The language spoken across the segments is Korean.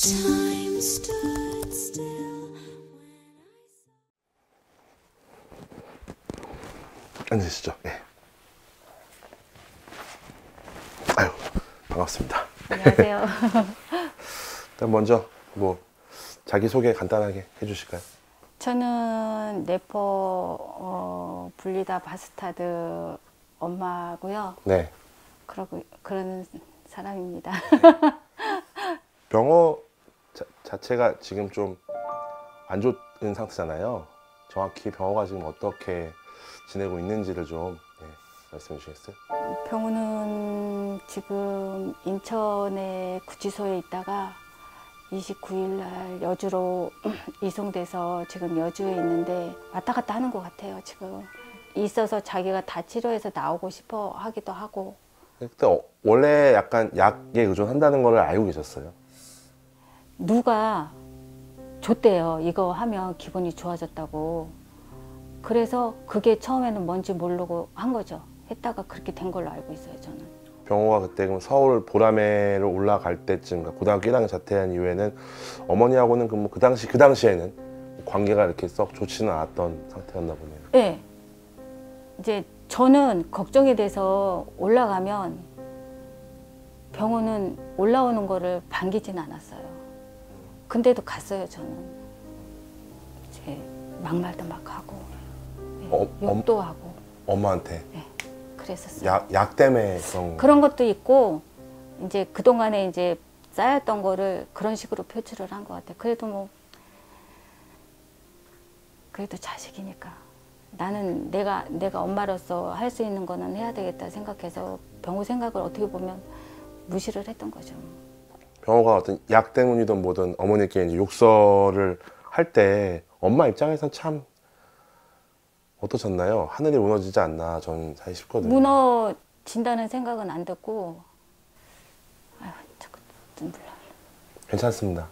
Time stood still 앉으시죠. 네. 아유, 반갑습니다. 안녕하세요. 일단 먼저 뭐 자기소개 간단하게 해주실까요? 저는 래퍼 블리다 바스타드 엄마고요. 네. 그런 사람입니다. 병어 자체가 지금 좀 안 좋은 상태잖아요. 정확히 병어가 지금 어떻게 지내고 있는지를 좀 말씀해 주시겠어요? 병우는 지금 인천의 구치소에 있다가 29일 날 여주로 이송돼서 지금 여주에 있는데 왔다 갔다 하는 것 같아요. 지금 있어서 자기가 다 치료해서 나오고 싶어 하기도 하고. 그때 원래 약간 약에 의존한다는 걸 알고 계셨어요? 누가 줬대요. 이거 하면 기분이 좋아졌다고. 그래서 그게 처음에는 뭔지 모르고 한 거죠. 했다가 그렇게 된 걸로 알고 있어요, 저는. 병호가 그때 그럼 서울 보라매로 올라갈 때쯤, 고등학교 1학년 자퇴한 이후에는 어머니하고는 그 당시에는 관계가 이렇게 썩 좋지는 않았던 상태였나 보네요. 네. 이제 저는 걱정이 돼서 올라가면 병원은 올라오는 거를 반기진 않았어요. 근데도 갔어요, 저는. 이제 막말도 막 하고, 네. 욕도 하고. 엄마한테? 네. 그랬었어요. 약 때문에 그런 것도 있고, 이제 그동안에 이제 쌓였던 거를 그런 식으로 표출을 한 것 같아요. 그래도 자식이니까. 나는 내가 엄마로서 할 수 있는 거는 해야 되겠다 생각해서 병호 생각을 어떻게 보면 무시를 했던 거죠. 병호가 어떤 약 때문이든 뭐든 어머니께 이제 욕설을 할 때 엄마 입장에선 참 어떠셨나요? 하늘이 무너지지 않나 저는 사실 싶거든요. 무너진다는 생각은 안 듣고, 아유, 자꾸 눈물 나. 괜찮습니다.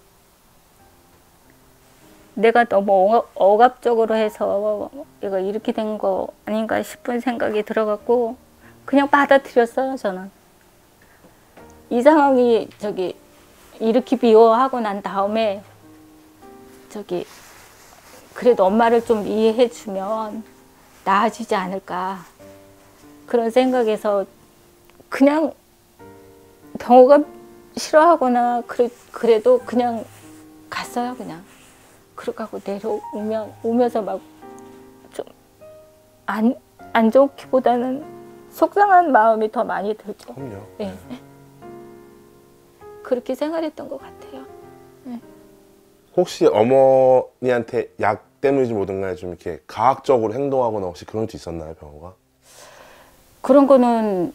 내가 너무 억압적으로 해서 이거 이렇게 된 거 아닌가 싶은 생각이 들어갖고 그냥 받아들였어요, 저는. 이 상황이 이렇게 비호하고 난 다음에 그래도 엄마를 좀 이해해주면 나아지지 않을까 그런 생각에서 그냥 병호가 싫어하거나 그래도 그냥 갔어요, 그냥. 그렇게 하고 오면서 막 좀 안 좋기보다는 속상한 마음이 더 많이 들죠. 그럼요. 네. 그렇게 생활했던 것 같아요. 네. 혹시 어머니한테 약 때문인지 뭐든가 좀 이렇게 가학적으로 행동하거나 혹시 그런 게 있었나요, 병호가? 그런 거는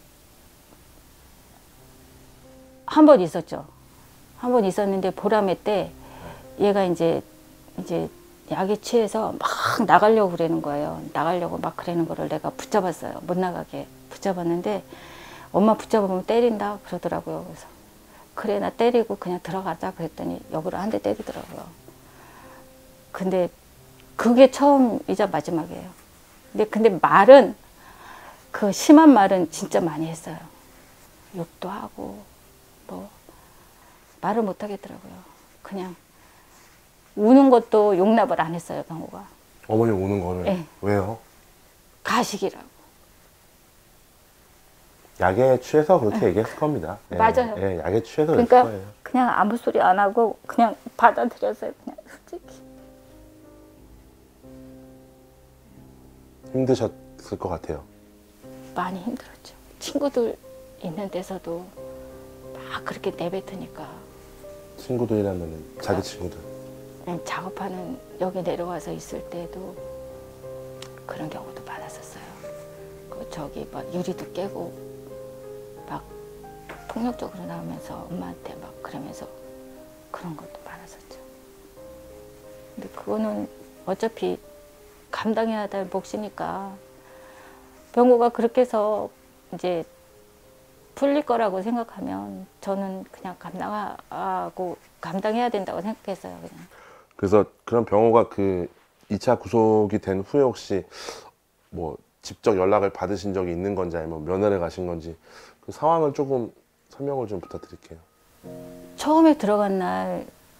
한 번 있었죠. 한 번 있었는데 보라매 때 얘가 이제 약에 취해서 막 나가려고 그러는 거예요. 나가려고 막 그러는 거를 내가 붙잡았어요. 못 나가게 붙잡았는데 엄마 붙잡으면 때린다 그러더라고요. 그래서 그래, 나 때리고 그냥 들어가자 그랬더니 역으로 한 대 때리더라고요. 근데 그게 처음이자 마지막이에요. 근데 말은 그 심한 말은 진짜 많이 했어요. 욕도 하고 뭐 말을 못 하겠더라고요. 그냥 우는 것도 용납을 안 했어요, 병호가. 어머니 우는 거를? 네. 왜요? 가식이라고. 약에 취해서 그렇게 얘기했을 겁니다. 예, 맞아요. 예, 약에 취해서 그러니까 그랬을 거예요. 그냥 아무 소리 안 하고 그냥 받아들였어요, 그냥 솔직히. 힘드셨을 것 같아요. 많이 힘들었죠. 친구들 있는 데서도 막 그렇게 내뱉으니까. 친구들이라면 자기 친구들. 작업하는 여기 내려와서 있을 때도 그런 경우도 많았었어요. 막 유리도 깨고 막 폭력적으로 나오면서 엄마한테 막 그러면서 그런 것도 많았었죠. 근데 그거는 어차피 감당해야 될 몫이니까 병호가 그렇게 해서 이제 풀릴 거라고 생각하면 저는 그냥 감당해야 된다고 생각했어요, 그냥. 그래서 그런 병호가 그 2차 구속이 된 후에 혹시 뭐 직접 연락을 받으신 적이 있는 건지 아니면 면회를 가신 건지 그 상황을 조금 설명을 좀 부탁드릴게요. 처음에 들어간 날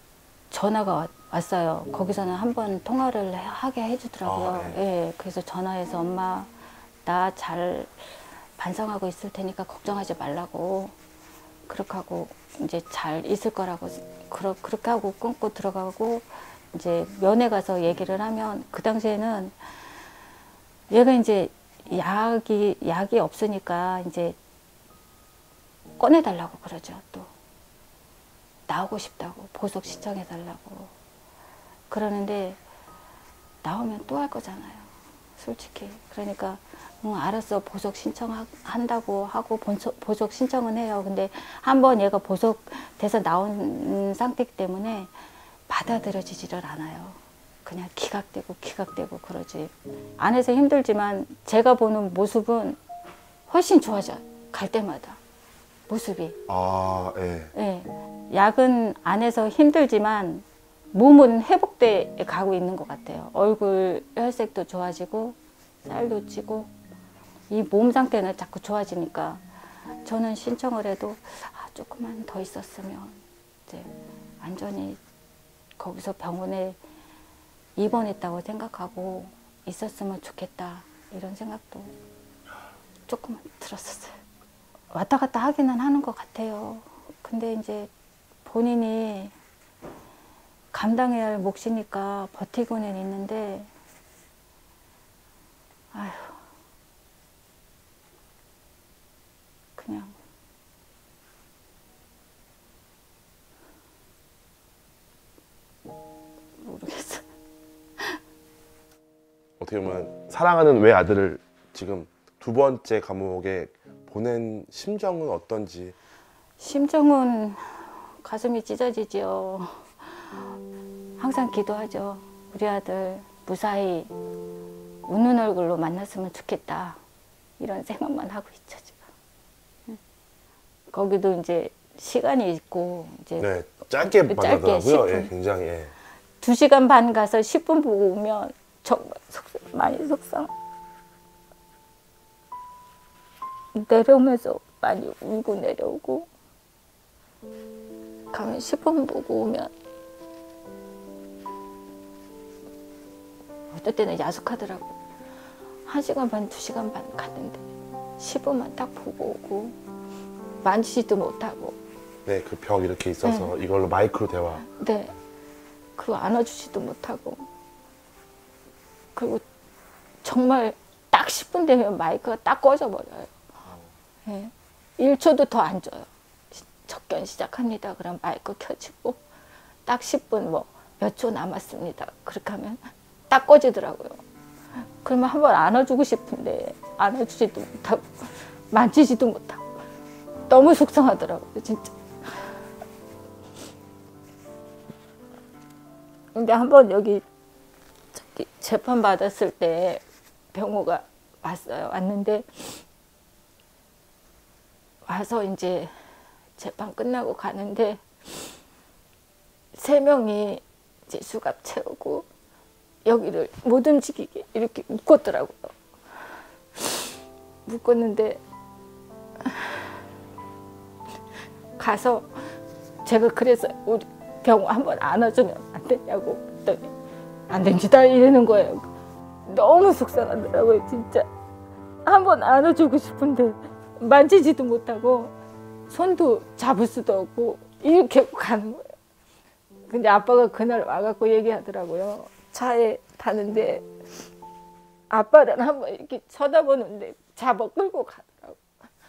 전화가 왔어요. 거기서는 한번 통화를 하게 해주더라고요. 아, 네. 예, 그래서 전화해서 엄마 나 잘 반성하고 있을 테니까 걱정하지 말라고 그렇게 하고 이제 잘 있을 거라고 그렇게 하고 끊고 들어가고 이제 면회 가서 얘기를 하면 그 당시에는 얘가 이제 약이 없으니까 이제 꺼내달라고 그러죠. 또 나오고 싶다고 보석 신청해달라고 그러는데 나오면 또 할 거잖아요. 솔직히. 그러니까 알았어 보석 신청한다고 하고 보석 신청은 해요. 근데 한번 얘가 보석 돼서 나온 상태이기 때문에 받아들여지지를 않아요. 그냥 기각되고 그러지. 안에서 힘들지만 제가 보는 모습은 훨씬 좋아져요. 갈 때마다 모습이. 아, 예. 예. 약은 안에서 힘들지만 몸은 회복돼 가고 있는 것 같아요. 얼굴 혈색도 좋아지고 살도 찌고 이 몸 상태는 자꾸 좋아지니까 저는 신청을 해도 조금만 더 있었으면 이제 완전히 거기서 병원에 입원했다고 생각하고 있었으면 좋겠다 이런 생각도 조금은 들었었어요. 왔다 갔다 하기는 하는 것 같아요. 근데 이제 본인이 감당해야 할 몫이니까 버티고는 있는데 아휴 그냥 모르겠어. 어떻게 보면 사랑하는 외아들을 지금 두 번째 감옥에 보낸 심정은 어떤지. 심정은 가슴이 찢어지지요. 항상 기도하죠. 우리 아들 무사히 웃는 얼굴로 만났으면 좋겠다. 이런 생각만 하고 있죠, 지금. 거기도 이제 시간이 있고, 이제 네, 짧게 만나더라고요. 10분. 예, 굉장히. 예. 2시간 반 가서 10분 보고 오면 정말 많이 속상. 내려오면서 많이 울고 내려오고, 가면 10분 보고 오면 어떨 때는 야속하더라고. 1시간 반, 2시간 반 갔는데 10분만 딱 보고 오고 만지지도 못하고 네, 그 벽 이렇게 있어서 이걸로 마이크로 대화. 네, 그거 안아주지도 못하고 그리고 정말 딱 10분 되면 마이크가 딱 꺼져버려요. 네, 1초도 더 안 줘요. 접견 시작합니다. 그럼 마이크 켜지고 딱 10분 뭐 몇 초 남았습니다. 그렇게 하면 딱 꺼지더라고요. 그러면 한번 안아주고 싶은데 안아주지도 못하고 만지지도 못하고 너무 속상하더라고요, 진짜. 근데 한번 여기 재판 받았을 때 병호가 왔어요. 왔는데 와서 이제 재판 끝나고 가는데 3명이 이제 수갑 채우고 여기를 못 움직이게 이렇게 묶었더라고요. 묶었는데 가서 제가 그래서 우리 병호 한번 안아주면 안 되냐고 그랬더니 안 됩니다 이러는 거예요. 너무 속상하더라고요, 진짜. 한번 안아주고 싶은데 만지지도 못하고 손도 잡을 수도 없고 이렇게 가는 거예요. 근데 아빠가 그날 와갖고 얘기하더라고요. 차에 타는데 아빠는 한번 이렇게 쳐다보는데 잡아 끌고 가더라고.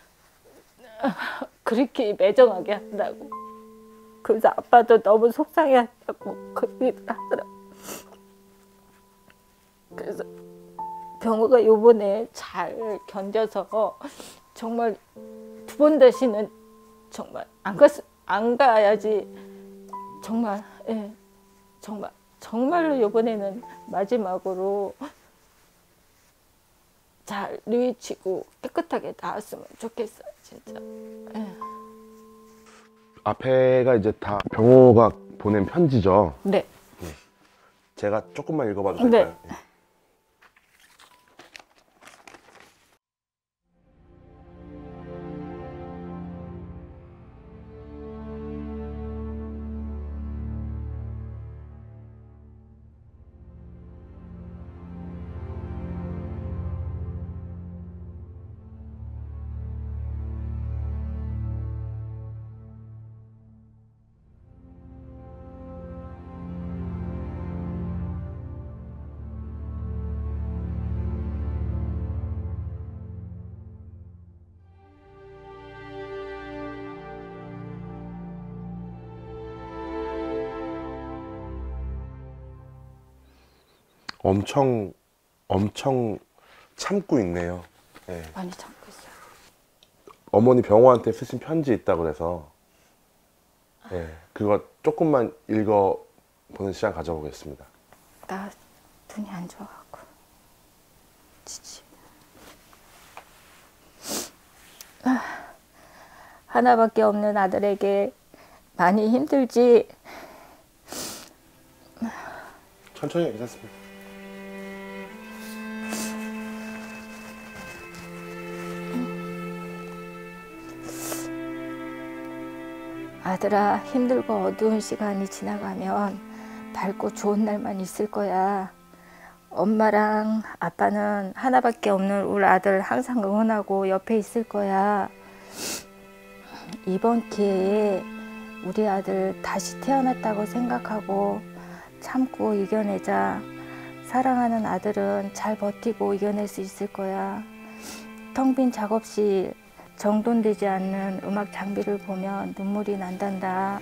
그렇게 매정하게 한다고. 그래서 아빠도 너무 속상해한다고 그 얘기를 하더라고. 그래서 병호가 요번에 잘 견뎌서 정말 2번 다시는 정말 안 가야지. 정말, 예, 정말로 요번에는 마지막으로 잘 뉘우치고 깨끗하게 나왔으면 좋겠어요, 진짜. 예. 앞에가 이제 다 병호가 보낸 편지죠. 네. 제가 조금만 읽어봐도 네. 될까요? 엄청 참고 있네요. 예. 많이 참고 있어요. 어머니 병호한테 쓰신 편지 있다 그래서 예, 그거 조금만 읽어보는 시간 가져보겠습니다. 나 눈이 안 좋아갖고 지지. 하나밖에 없는 아들에게 많이 힘들지. 천천히 괜찮습니다. 아들아, 힘들고 어두운 시간이 지나가면 밝고 좋은 날만 있을 거야. 엄마랑 아빠는 하나밖에 없는 우리 아들 항상 응원하고 옆에 있을 거야. 이번 기회에 우리 아들 다시 태어났다고 생각하고 참고 이겨내자. 사랑하는 아들은 잘 버티고 이겨낼 수 있을 거야. 텅 빈 작업실, 정돈되지 않는 음악 장비를 보면 눈물이 난단다.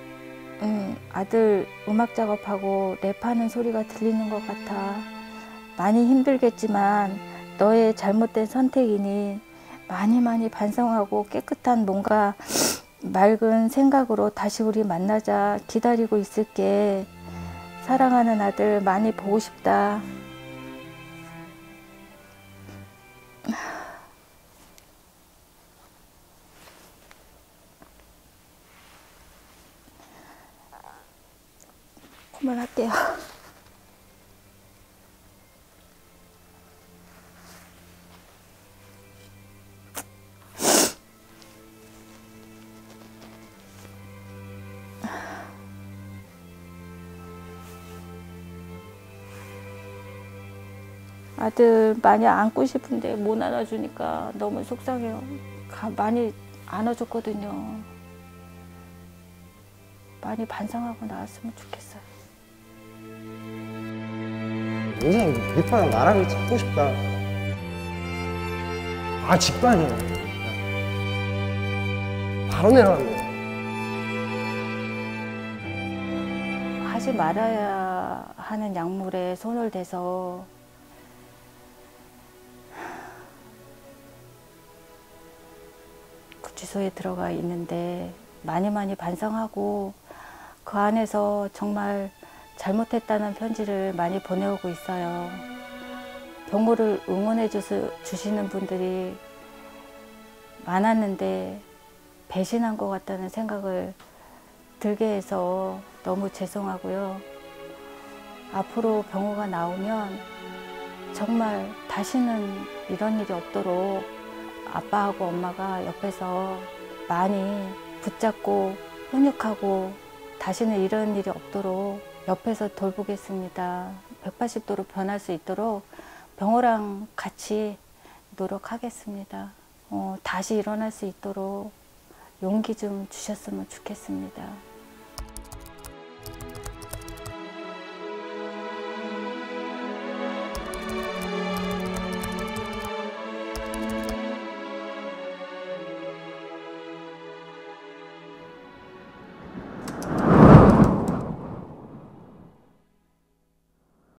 아들 음악 작업하고 랩하는 소리가 들리는 것 같아. 많이 힘들겠지만 너의 잘못된 선택이니 많이 반성하고 깨끗한 뭔가 맑은 생각으로 다시 우리 만나자. 기다리고 있을게. 사랑하는 아들 많이 보고 싶다. 그만할게요. 아들 많이 안고 싶은데 못 안아주니까 너무 속상해요. 많이 안아줬거든요. 많이 반성하고 나왔으면 좋겠어요. 인생 리파랑 나랑을 찾고 싶다. 아, 직관이에요. 바로 내려갔네요. 하지 말아야 하는 약물에 손을 대서 구치소에 들어가 있는데 많이 반성하고 그 안에서 정말 잘못했다는 편지를 많이 보내오고 있어요. 병호를 응원해 주시는 분들이 많았는데 배신한 것 같다는 생각을 들게 해서 너무 죄송하고요. 앞으로 병호가 나오면 정말 다시는 이런 일이 없도록 아빠하고 엄마가 옆에서 많이 붙잡고 훈육하고 다시는 이런 일이 없도록 옆에서 돌보겠습니다. 180도로 변할 수 있도록 병호랑 같이 노력하겠습니다. 다시 일어날 수 있도록 용기 좀 주셨으면 좋겠습니다.